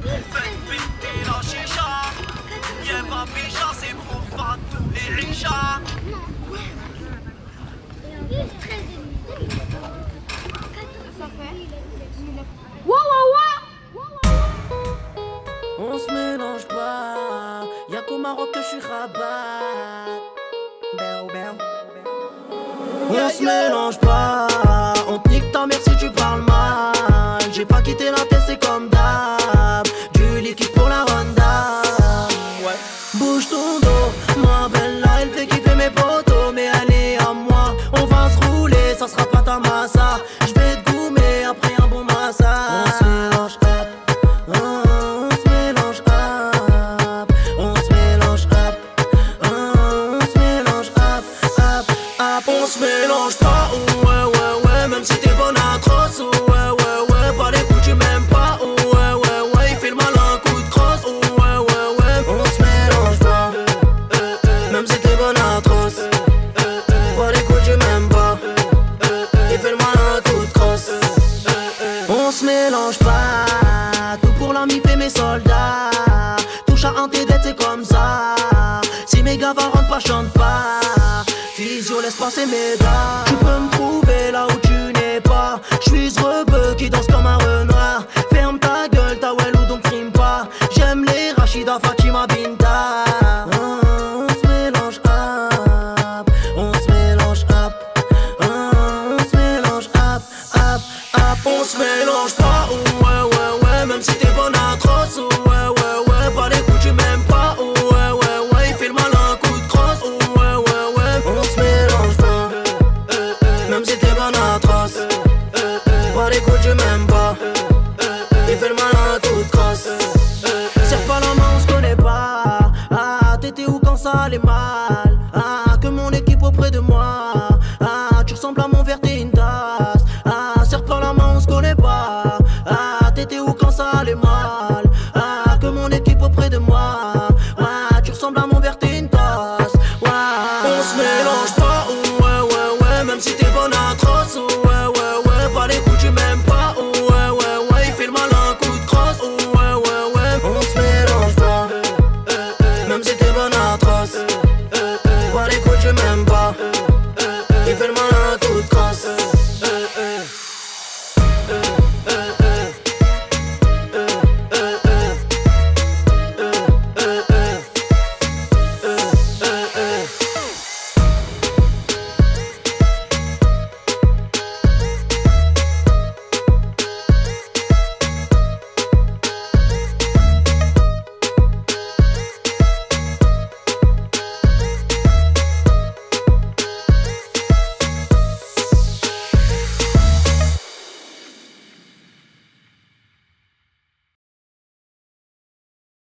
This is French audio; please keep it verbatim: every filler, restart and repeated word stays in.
Faites péter la chicha. Y'a ma bicha, c'est pour pas tous les richas. On se mélange pas, y'a qu'au Maroc que je suis rabat. On se mélange pas, on te nique ta mère si tu parles mal. J'ai pas quitté la tête, c'est comme d'hab. Du liquide pour la Honda. Ouais. Bouge ton dos, ma belle là, elle fait kiffer mes potos. Mais elle est à moi, on va se rouler, ça sera pas ta massa. Je vais te goumer après un bon massage. On se mélange up, on se mélange up, on se mélange up, on se mélange up, up, up. On se mélange pas, oh ouais ouais ouais, même si t'es bonne atroce, oh ouais ouais ouais. Pas les coups tu m'aimes pas, oh ouais ouais ouais. Il fait le malin, coup de crosse, oh ouais ouais ouais. On se mélange pas, même si t'es bonne atroce. Pas les coups tu m'aimes pas, il fait le malin, coup de crosse. On se mélange pas, tout pour l'ami fait mes soldats. Touche à un tes dettes, c'est comme ça. Si mes gars va rentre pas, chante pas. Physio laisse passer mes gars. Tu peux me trouver là où tu n'es pas. J'suis ce rebeu qui danse comme un renard. Ferme ta gueule, ta well ou donc frime pas. J'aime les Rachida, Fatima, Binta. On se mélange up, on se mélange up, on se mélange up, up, up. On se mélange pas, oh ouais ouais ouais. Même si t'es bonne atroce, oh ouais ouais ouais. Pas les coups tu m'aimes pas, oh ouais ouais ouais. Il fait le malin, coup de crosse, oh ouais ouais ouais. On se mélange pas, même si t'es bonne atroce. Pas les coups tu m'aimes pas, il fait le malin, coup de crosse. Serre pas la main, on se connaît pas. Ah, t'étais où quand ça allait mal? Ah, que mon équipe auprès de moi. Ah, tu ressembles à mon verre, t'es une tasse. Ah, serre pas la main, on se connaît pas. Ah, t'étais où quand ça allait mal?